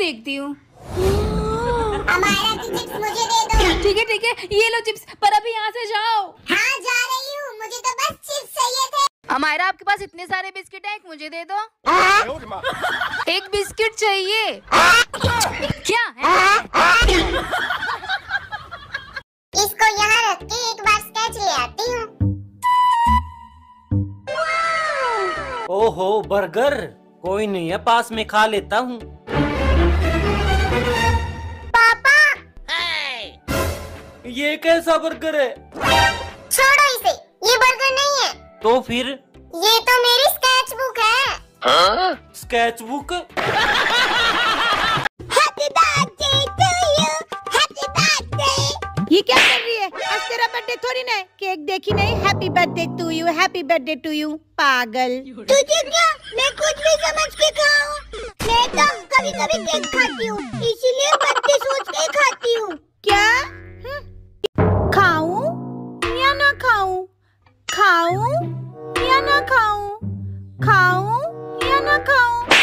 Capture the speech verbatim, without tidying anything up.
देखती हूँ। अमायरा की चिप्स मुझे दे दो। ठीक है ठीक है, ये लो चिप्स, पर अभी यहाँ से जाओ। हाँ जा रही हूँ, मुझे तो बस चिप्स चाहिए थे। अमायरा, आपके पास इतने सारे बिस्किट हैं, एक मुझे दे दो। एक बिस्किट चाहिए क्या है? इसको यहाँ रख के एक बार स्केच ले आती हूँ। ओहो बर्गर, कोई नहीं है, पास में खा लेता हूँ। पापा ये कैसा बर्गर है? छोड़ो इसे, ये बर्गर नहीं है। तो फिर? ये तो मेरी स्केच बुक है। हाँ? Sketch book? Happy birthday to you, happy birthday. ये क्या कर रही है? आज तेरा बर्थडे थोड़ी ना है। केक देखी नहीं? Happy birthday to you, happy birthday to you. पागल। तुझे क्या, मैं कुछ भी समझ के खाऊं? मैं तो कभी कभी केक खाती हूँ, इसीलिए बर्थडे सोच के खाती हूँ। क्या? खाऊं या ना खाऊं? खाऊं या ना खाऊं? खाऊं या ना खाऊं?